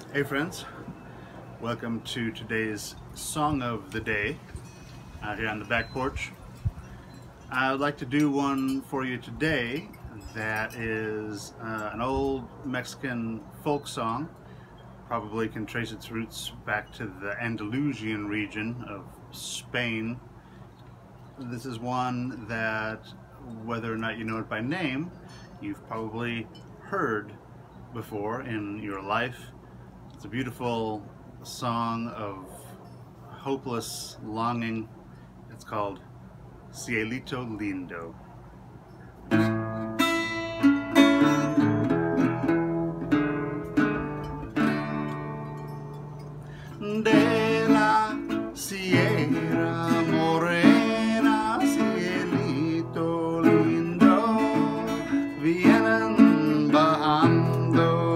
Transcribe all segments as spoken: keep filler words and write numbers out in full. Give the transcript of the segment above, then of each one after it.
Hey friends, welcome to today's song of the day out here on the back porch. I would like to do one for you today that is uh, an old Mexican folk song. Probably can trace its roots back to the Andalusian region of Spain. This is one that, whether or not you know it by name, you've probably heard before in your life. It's a beautiful song of hopeless longing. It's called Cielito Lindo. De la sierra morena, cielito lindo, vienen bajando.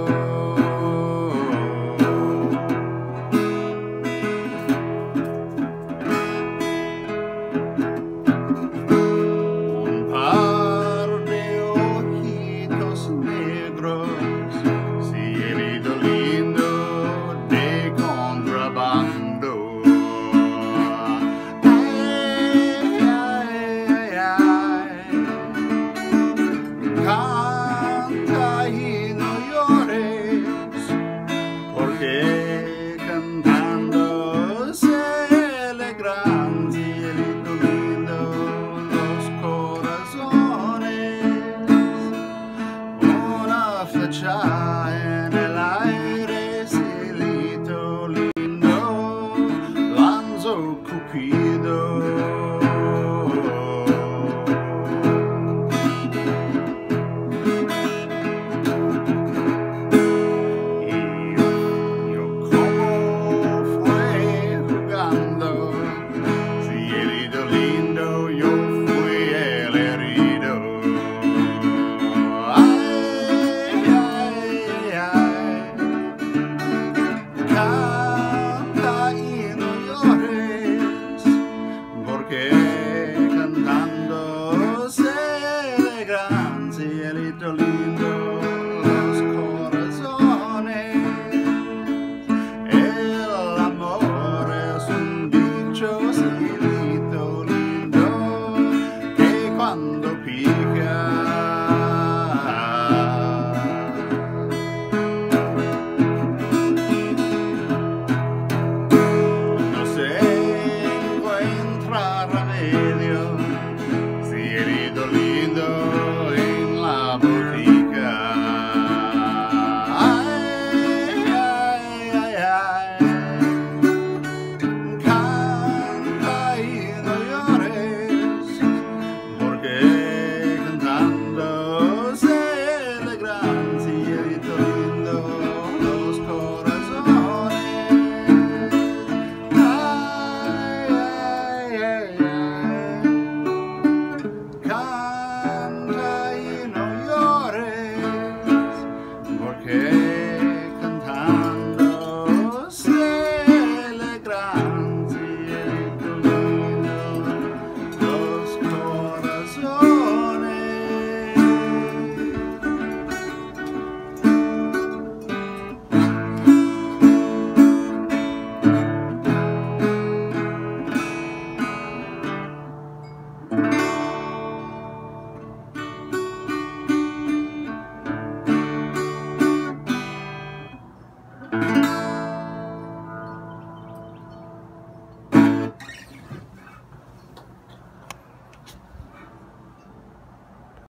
Un par de ojitos negros, cielito lindo de contrabando. Ay, ay, ay, canta y no llores, porque cantando se alegran, cielito lindo, los corazones. Una flecha en el aire, cielito lindo, lanzó Cupido.